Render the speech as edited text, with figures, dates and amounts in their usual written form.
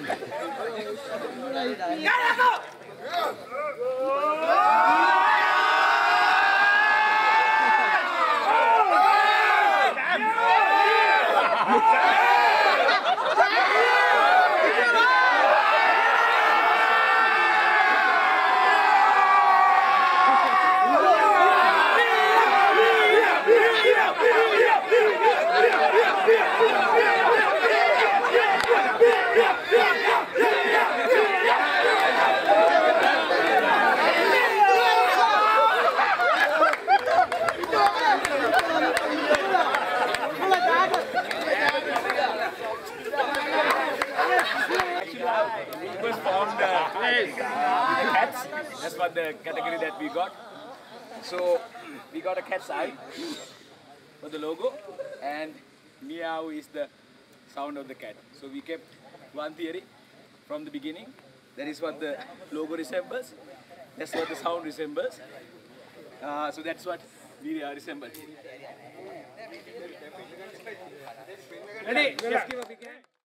It was formed cats. That's what the category that we got. So we got a cat's eye for the logo, and meow is the sound of the cat. So we kept one theory from the beginning. That is what the logo resembles. That's what the sound resembles. So that's what we resemble. Ready? Let's give a big hand.